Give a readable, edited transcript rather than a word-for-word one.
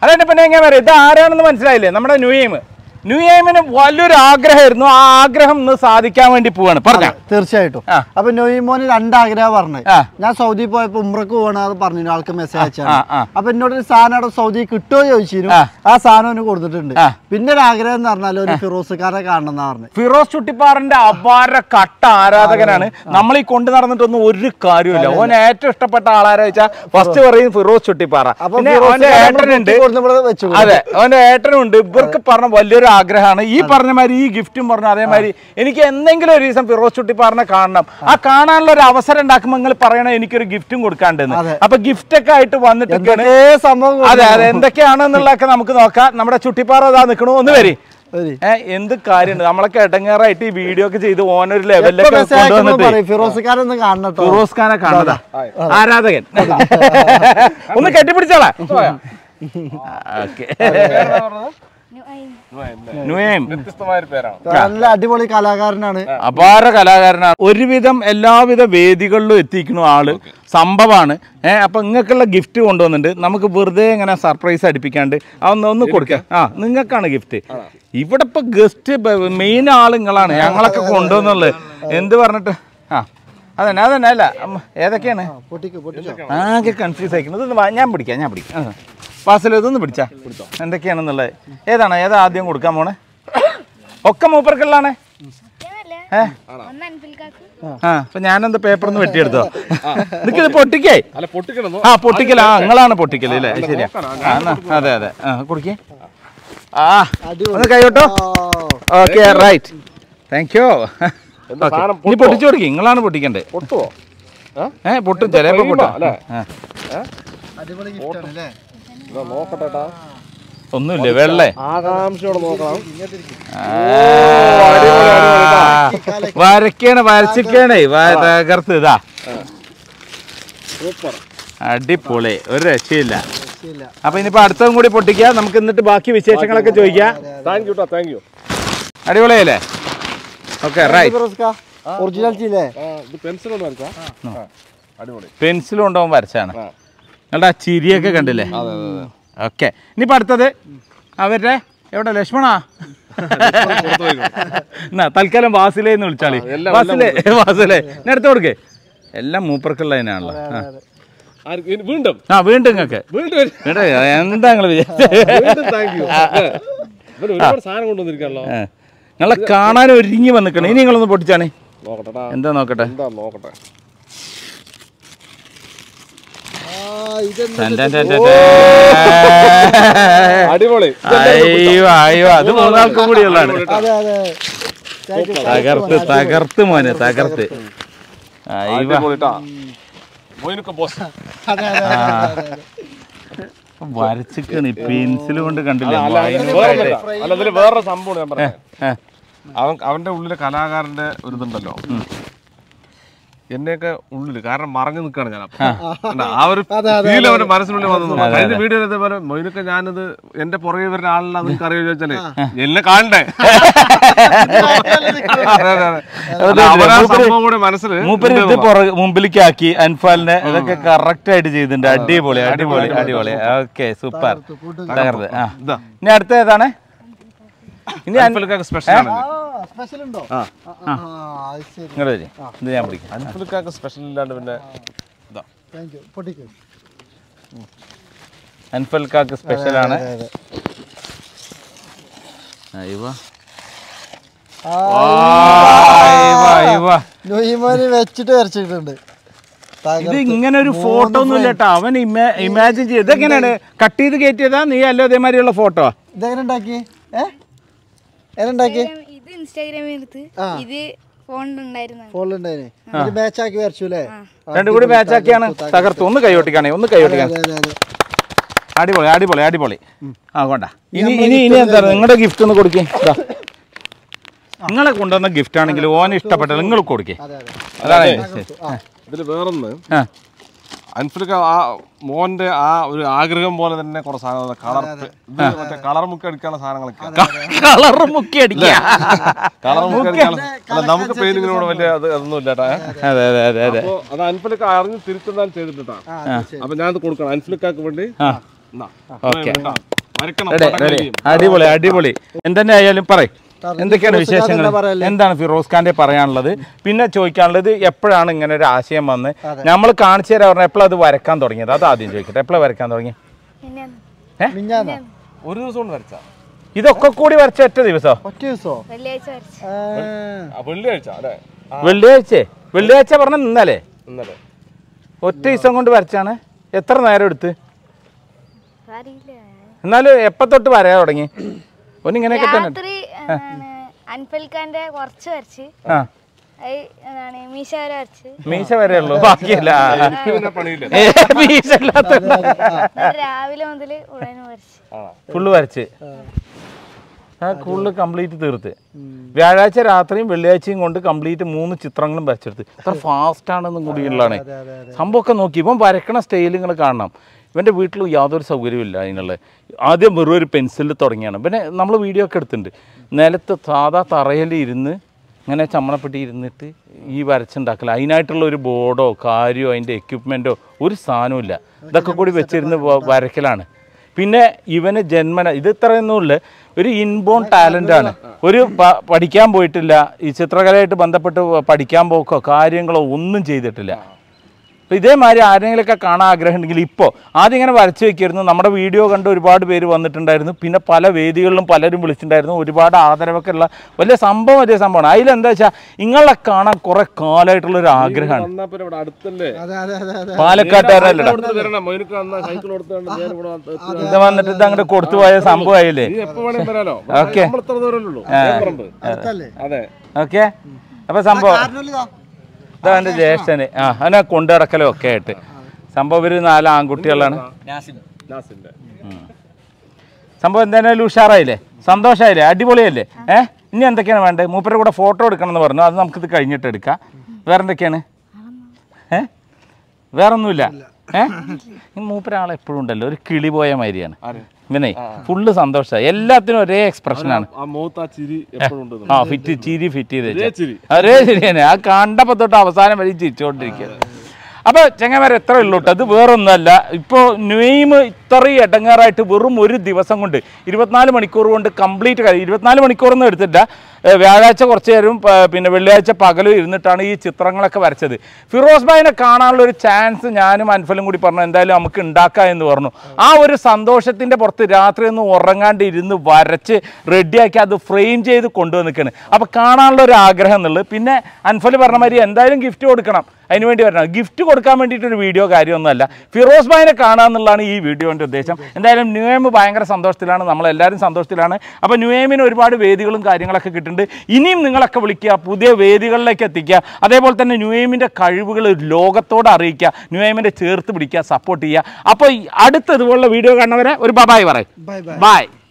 അതെന്നെ പിന്നെ എങ്ങനെ പറയാം, ഇത് ആരാണെന്ന് മനസ്സിലായില്ലേ? നമ്മുടെ ന്യൂ എയിമിന് വലിയൊരു ആഗ്രഹമായിരുന്നു. ആ ആഗ്രഹം ഇന്ന് സാധിക്കാൻ വേണ്ടി പോവാണ്. പറഞ്ഞ തീർച്ചയായിട്ടും. അപ്പൊ നൊയ്മോന് രണ്ടാഗ്രഹം പറഞ്ഞത്. ഞാൻ സൗദി പോയപ്പോ ഉംറക്ക് പോകണമെന്ന് പറഞ്ഞു, ആൾക്ക് മെസ്സേജ് അയച്ചാണ്. അപ്പൊ എന്നോട് ഒരു സാധനം അവിടെ സൗദി കിട്ടുമോ ചോദിച്ചിരുന്നു. ആ സാധനം കൊടുത്തിട്ടുണ്ട്. പിന്നെ ഒരു ആഗ്രഹം എന്ന് പറഞ്ഞാൽ ഒരു ഫിറോസ്ക്കാരെ കാണണം എന്ന് പറഞ്ഞു. ഫിറോസ് ചുട്ടിപ്പാറിന്റെ അപാര കട്ട ആരാധകനാണ്. നമ്മൾ ഈ കൊണ്ടു നടന്നിട്ടൊന്നും ഒരു കാര്യമില്ല. ഓൻ ഏറ്റവും ഇഷ്ടപ്പെട്ട ആളാരാ വെച്ചാൽ ഫസ്റ്റ് പറയും ഫിറോസ് ചുട്ടിപ്പാറ. പിന്നെ അവന്റെ ഏട്ടനുണ്ട്. അതെ, അവന്റെ ഏട്ടനുണ്ട്. ഇവർക്ക് പറഞ്ഞ വലിയൊരു ആഗ്രഹമാണ്. ഈ പറഞ്ഞ മാതിരി ഈ ഗിഫ്റ്റും പറഞ്ഞു അതേമാതിരി എനിക്ക് എന്തെങ്കിലും ഒരു ദിവസം ഫിറോസ് ചുട്ടിപ്പാറിനെ കാണണം. ആ കാണാനുള്ള ഒരു അവസരം ഉണ്ടാക്കുമ്പോൾ നിങ്ങൾ പറയണേ എനിക്കൊരു ഗിഫ്റ്റും കൊടുക്കാണ്ടെന്ന്. അപ്പൊ ഗിഫ്റ്റ് ഒക്കെ ആയിട്ട് വന്നിട്ട് സംഭവം അതെ അതെ എന്തൊക്കെയാണെന്നുള്ളതൊക്കെ നമുക്ക് നോക്കാം. നമ്മുടെ ചുട്ടിപ്പാറ അതാ നിൽക്കണു. ഒന്ന് വരി. എന്ത് കാര്യമുണ്ട് നമ്മളൊക്കെ ഇടങ്ങേറായിട്ട് ഈ വീഡിയോ ഒക്കെ ചെയ്ത് ഓനൊരു ലെവലിലൊക്കെ ഫിറോസ് ഖാനെ കാണുന്നതാ ആരാധകൻ. ഒന്ന് കെട്ടിപ്പിടിച്ചോളാ. ഓക്കെ, നല്ല അടിപൊളി കലാകാരനാണ്, അപാര കലാകാരനാണ്. ഒരുവിധം എല്ലാവിധ വേദികളിലും എത്തിക്കുന്ന ആള് സംഭവമാണ്. അപ്പൊ നിങ്ങൾക്കുള്ള ഗിഫ്റ്റ് കൊണ്ടുവന്നിട്ടുണ്ട്. നമുക്ക് വെറുതെ ഇങ്ങനെ സർപ്രൈസ് അടിപ്പിക്കാണ്ട് ഒന്ന് കൊടുക്കാം. നിങ്ങൾക്കാണ് ഗിഫ്റ്റ്. ഇവിടെ ഇപ്പൊ ഗസ്റ്റ് മെയിൻ ആള് നിങ്ങളാണ്. ഞങ്ങളൊക്കെ കൊണ്ടുവന്നുള്ളത് എന്ത് പറഞ്ഞിട്ട് അതന്നെ അല്ല ഏതൊക്കെയാണ് ആകെ കൺഫ്യൂസ് ആയിരിക്കുന്നത്. ഞാൻ പിടിക്കാം. പാസിൽ ഇതൊന്ന് പിടിച്ചാ എന്തൊക്കെയാണെന്നുള്ളത്. ഏതാ ആദ്യം കൊടുക്കാൻ പോണേ? ഒക്കെ മൂപ്പർക്കുള്ളാണേ. അപ്പൊ ഞാനെന്താ പേപ്പറൊന്ന് വെട്ടിയെടുത്തോ? നിനക്കിത് പൊട്ടിക്കേ? പൊട്ടിക്കലാ, നിങ്ങളാണ് പൊട്ടിക്കല് അല്ലേ? ശരിയാ. അതെ കുടിക്കേ. ഒന്ന് കൈവിട്ടോ. Okay, right, thank you. ഇനി പൊട്ടിച്ചു കൊടുക്കി. നിങ്ങളാണ് പൊട്ടിക്കണ്ടേ? പൊട്ടും, ചിലപ്പോ പൊട്ടാ. ഒന്നുമില്ല, വെള്ളേ ആകാംക്ഷയോടെ നോക്കണം. വരച്ചിക്കണേ തകർത്ത്. ഇതാ അടിപൊളി, ഒരു രക്ഷയില്ല. അപ്പൊ ഇനിയിപ്പോ അടുത്തതും കൂടി പൊട്ടിക്കുക. നമുക്ക് എന്നിട്ട് ബാക്കി വിശേഷങ്ങളൊക്കെ ചോദിക്കാം. അടിപൊളിയല്ലേ? Okay, right. പെൻസിൽ കൊണ്ടുപോകാൻ വരച്ചാണ്. നിങ്ങളുടെ ആ ചിരിയൊക്കെ കണ്ടില്ലേ? ഓക്കെ, ഇനിയിപ്പോൾ അടുത്തത് അവരുടെ എവിടെ? ലക്ഷ്മണാ എന്നാ തൽക്കാലം വാസിലേന്ന് വിളിച്ചാളി. വാസിലേ ഞാൻ എടുത്ത് കൊടുക്കേ. എല്ലാം മൂപ്പർക്കുള്ളതിനാണല്ലോ. വീണ്ടും നിങ്ങൾക്ക് എന്താ നിങ്ങൾ നിങ്ങളെ കാണാൻ ഒരുങ്ങി വന്നിക്കണം. ഇനി നിങ്ങളൊന്ന് പൊട്ടിച്ചാണേ. എന്താ നോക്കട്ടെ. അടിപൊളി. അയ്യോ അത് മൂന്നാൾക്കും കൂടിയുള്ളതാണ്. തകർത്ത് മോനെ തകർത്ത്. വരച്ചിക്കണി പെൻസിൽ കൊണ്ട് കണ്ടില്ലേ? വേറൊരു സംഭവം ഞാൻ പറയാം. അവന്റെ ഉള്ളിലെ കലാകാരന്റെ ഒരു ഇതുണ്ടല്ലോ, എന്നെയൊക്കെ ഉള്ളില് കാരണം മറഞ്ഞു നിൽക്കുകയാണ് ഞാൻ. ആ ഒരു ഫീൽ അവന്റെ മനസ്സിനുള്ളിൽ വന്നു. അതിന്റെ വീഡിയോ ഇതേപോലെ മൊയ്നൊക്കെ ഞാനത് എന്റെ പുറകെ വരുന്ന ആളിനാ നിങ്ങൾക്ക് അറിയോ ചോദിച്ചാല് എന്നെ കാണണ്ടേ. മനസ്സിൽ മുമ്പിലേക്ക് ആക്കി അൻഫാലിനെ ഇതൊക്കെ കറക്റ്റ് ആയിട്ട് ചെയ്തിട്ടുണ്ട്. അടിപൊളി അടിപൊളി അടിപൊളി. Okay, super. ഇനി അടുത്ത ഏതാണ്? ഇനി സ്പെഷ്യൽ ഞാൻ പിടിക്കാം. സ്പെഷ്യൽ ഇല്ലാണ്ട് പിന്നെ അൻഫൽക്കാക്ക് സ്പെഷ്യലാണ്. വെച്ചിട്ട് വരച്ചിട്ടുണ്ട്. ഇത് ഇങ്ങനെ ഒരു ഫോട്ടോ ഒന്നും ഇല്ല കേട്ടോ. അവൻ ഇമാജിൻ ചെയ്ത് ഇതെങ്ങനെയാണ് കട്ട് ചെയ്ത് കയറ്റിയതാ? നീ അല്ലോ അതേമാതിരിയുള്ള ഫോട്ടോ ഇതെങ്ങനെ ഉണ്ടാക്കി? ഇത് ഇൻസ്റ്റാഗ്രാമിൽ എടുത്ത് ഇത് രണ്ടും കൂടി മാച്ചാക്കിയാണ് തകർത്തു. ഒന്ന് കൈയൊട്ടിക്കാണേ, ഒന്ന് കൈയൊട്ടിക്കാണ്. അടിപൊളി അടിപൊളി അടിപൊളി. കൊണ്ട ഇനി എന്താ നിങ്ങളുടെ ഗിഫ്റ്റ് ഒന്ന് കൊടുക്കേ. നിങ്ങളെ കൊണ്ടുവന്ന ഗിഫ്റ്റ് ആണെങ്കിൽ ഓന് ഇഷ്ടപ്പെട്ടത് നിങ്ങൾ കൊടുക്കേ. അതാണ് ഇതില് വേറൊന്ന്. അൻഫൽക്ക ആ മോന്റെ ആ ഒരു ആഗ്രഹം പോലെ തന്നെ കുറെ സാധനങ്ങൾ കളർ മുക്കി അടിക്കാനുള്ള സാധനങ്ങളൊക്കെ. കളർ മുക്കി അടിക്കുക നമുക്ക് പെയിന്റിങ്ങിനോട് വലിയ അതൊന്നും ഇല്ലാട്ടാ. അപ്പൊ അത് അൻഫൽക്ക അറിഞ്ഞ് തിരിച്ചെന്നാൽ ചെയ്തിട്ടാ. അപ്പൊ ഞാനത് കൊടുക്കണം അൻഫൽക്കാക്ക് വേണ്ടി. അടിപൊളി അടിപൊളി. എന്തെന്നെ ആയാലും പറയും എന്തൊക്കെയാണ് വിശേഷങ്ങൾ, എന്താണ് ഫിറോസ് ഖാന്റെ പറയാനുള്ളത്? പിന്നെ ചോദിക്കാനുള്ളത് എപ്പോഴാണ് ഇങ്ങനെ ഒരു ആശയം വന്ന് നമ്മൾ കാണിച്ചു തരാൻ പറഞ്ഞാൽ എപ്പോഴും അത് വരക്കാൻ തുടങ്ങിയത്? അത് ആദ്യം ചോദിക്കട്ടെ, എപ്പോഴാണ് വരക്കാൻ തുടങ്ങി? ഒരു ദിവസം കൊണ്ട് വരച്ച ഇതൊക്കെ കൂടി വരച്ച ഒറ്റ ദിവസം? വെള്ളിയാഴ്ച പറഞ്ഞ ഇന്നലെ ഒറ്റ ദിവസം കൊണ്ട് വരച്ചാണ്. എത്ര നേരം എടുത്ത്? എന്നാലും എപ്പ തൊട്ട് വരയാ തുടങ്ങി? ഒന്നിങ്ങനെയൊക്കെ തന്നെ മീശ വരെ ഉള്ളൂ, ബാക്കിയല്ല. മീശ ഇല്ലാത്ത രാവിലെ മുതൽ ഫുള്ള് വരച്ച് ഫുള്ള് കംപ്ലീറ്റ് തീർത്ത്. വ്യാഴാഴ്ച രാത്രിയും വെള്ളിയാഴ്ചയും കൊണ്ട് കംപ്ലീറ്റ് 3 ചിത്രങ്ങളും വരച്ചെടുത്ത്. ഇത്ര ഫാസ്റ്റാണെന്നും കൂടിയുള്ളതാണ് സംഭവമൊക്കെ. നോക്കി ഇപ്പം വരക്കണ സ്റ്റൈൽ നിങ്ങൾ കാണണം. ഇവൻ്റെ വീട്ടിൽ യാതൊരു സൗകര്യമില്ല അതിനുള്ള. ആദ്യം വെറും ഒരു പെൻസിലിൽ തുടങ്ങിയാണ്. പിന്നെ നമ്മൾ വീഡിയോ ഒക്കെ എടുത്തിട്ടുണ്ട്. നിലത്ത് സാധാ തറയിൽ ഇരുന്ന് ഇങ്ങനെ ചമ്മണപ്പെട്ടി ഇരുന്നിട്ട് ഈ വരച്ചുണ്ടാക്കല. അതിനായിട്ടുള്ള ഒരു ബോർഡോ കാര്യമോ അതിൻ്റെ എക്യുപ്മെൻറ്റോ ഒരു സാധനവും ഇല്ല. ഇതൊക്കെ കൂടി വെച്ചിരുന്ന് വരക്കലാണ്. പിന്നെ ഇവന് ജന്മന ഇത് ഇത്രയൊന്നുമില്ല, ഒരു ഇൻബോൺ ടാലൻ്റാണ്. ഒരു പഠിക്കാൻ പോയിട്ടില്ല, ഈ ചിത്രകലയായിട്ട് ബന്ധപ്പെട്ട് പഠിക്കാൻ പോക്കോ കാര്യങ്ങളോ ഒന്നും ചെയ്തിട്ടില്ല. അപ്പോൾ ഇതേമാതിരി ആരെങ്കിലുമൊക്കെ കാണാൻ ആഗ്രഹം ഉണ്ടെങ്കിൽ ഇപ്പോൾ ആദ്യം ഇങ്ങനെ വരച്ച് വയ്ക്കായിരുന്നു. നമ്മുടെ വീഡിയോ കണ്ട് ഒരുപാട് പേര് വന്നിട്ടുണ്ടായിരുന്നു. പിന്നെ പല വേദികളിലും പലരും വിളിച്ചിട്ടുണ്ടായിരുന്നു. ഒരുപാട് ആദരവൊക്കെ ഉള്ള വലിയ സംഭവമാണ്. അതിലെന്താ വെച്ചാൽ നിങ്ങളെ കാണാൻ കുറെ കാലമായിട്ടുള്ളൊരു ആഗ്രഹമാണ്. പാലക്കാട്ടുകാരല്ലേ ഇത് വന്നിട്ട് ഇത് അങ്ങോട്ട് കൊടുത്തു പോയ സംഭവമായില്ലേ? Okay okay. അപ്പൊ സംഭവം ഇതാ എൻ്റെ ജ്യേഷ്ഠന് അവനെ കൊണ്ടുനടക്കലും ഒക്കെ ആയിട്ട് സംഭവം. ഇവര് 4 ആൺകുട്ടികളാണ്. സംഭവം എന്തായാലും ഉഷാറായില്ലേ, സന്തോഷമായില്ലേ, അടിപൊളിയല്ലേ? ഇനി എന്തൊക്കെയാണ് വേണ്ടത്? മൂപ്പരുടെ കൂടെ ഫോട്ടോ എടുക്കണം എന്ന് പറഞ്ഞു. അത് നമുക്കിത് കഴിഞ്ഞിട്ട് എടുക്കാം. വേറെ എന്തൊക്കെയാണ്? വേറൊന്നുമില്ല. മൂപ്പരാളെ എപ്പോഴും ഉണ്ടല്ലോ ഒരു കിളി പോയ മാതിരിയാണ് ഇവനെ. ഫുള്ള് സന്തോഷമായി, എല്ലാത്തിനും ഒരേ എക്സ്പ്രഷനാണ്. ചിരി ഫിറ്റ് ചെയ്ത് ഒരേ ശരിയാണ്. ആ കണ്ടപ്പോ തൊട്ട് അവസാനം വരെ ചിരിച്ചുകൊണ്ടിരിക്കുകയാണ്. അപ്പോൾ ചെങ്ങന്മാർ എത്ര ഉള്ളൂ കേട്ടോ. അത് വേറൊന്നുമല്ല. ഇപ്പോൾ നെയിം ഇത്രയും ഇടങ്ങാറായിട്ട് വെറും ഒരു ദിവസം കൊണ്ട് 24 മണിക്കൂർ കൊണ്ട് കംപ്ലീറ്റ് 24 മണിക്കൂറൊന്നും എടുത്തില്ല. വ്യാഴാഴ്ച കുറച്ച് നേരം പിന്നെ വെള്ളിയാഴ്ച പകലും ഇരുന്നിട്ടാണ് ഈ ചിത്രങ്ങളൊക്കെ വരച്ചത്. ഫിറോസ് ഭായിനെ കാണാനുള്ള ഒരു ചാൻസ് ഞാനും അൻഫലും കൂടി പറഞ്ഞു എന്തായാലും നമുക്ക് ഉണ്ടാക്കാം എന്ന് പറഞ്ഞു. ആ ഒരു സന്തോഷത്തിൻ്റെ പുറത്ത് രാത്രി ഒന്നും ഉറങ്ങാണ്ട് ഇരുന്ന് വരച്ച് റെഡിയാക്കി അത് ഫ്രെയിം ചെയ്ത് കൊണ്ടുവന്നിക്കാണ്. അപ്പോൾ കാണാനുള്ള ഒരു ആഗ്രഹം എന്നുള്ളത്. പിന്നെ അൻഫൽ പറഞ്ഞ മാതിരി എന്തായാലും ഗിഫ്റ്റ് കൊടുക്കണം, അതിനുവേണ്ടി വരണം. ഗിഫ്റ്റ് കൊടുക്കാൻ വേണ്ടിയിട്ടൊരു വീഡിയോ കാര്യമൊന്നുമല്ല, ഫിറോസ് ഭായിനെ കാണുക എന്നുള്ളതാണ് ഈ വീഡിയോൻ്റെ ഉദ്ദേശം. എന്തായാലും ന്യൂ എം ഭയങ്കര സന്തോഷത്തിലാണ്, നമ്മളെല്ലാവരും സന്തോഷത്തിലാണ്. അപ്പോൾ ന്യൂ എമ്മിന് ഒരുപാട് വേദികളും കാര്യങ്ങളൊക്കെ കിട്ടുന്നുണ്ട്. ഇനിയും നിങ്ങളൊക്കെ വിളിക്കുക, പുതിയ വേദികളിലേക്ക് എത്തിക്കുക. അതേപോലെ തന്നെ ന്യൂ എമ്മിൻ്റെ കഴിവുകൾ ലോകത്തോട് അറിയിക്കുക, ന്യൂ എമ്മിൻ്റെ ചേർത്ത് പിടിക്കുക, സപ്പോർട്ട് ചെയ്യുക. അപ്പോൾ അടുത്ത ഇതുപോലുള്ള വീഡിയോ കാണുന്നവരെ ഒരു ബൈ പറയും. ബൈ.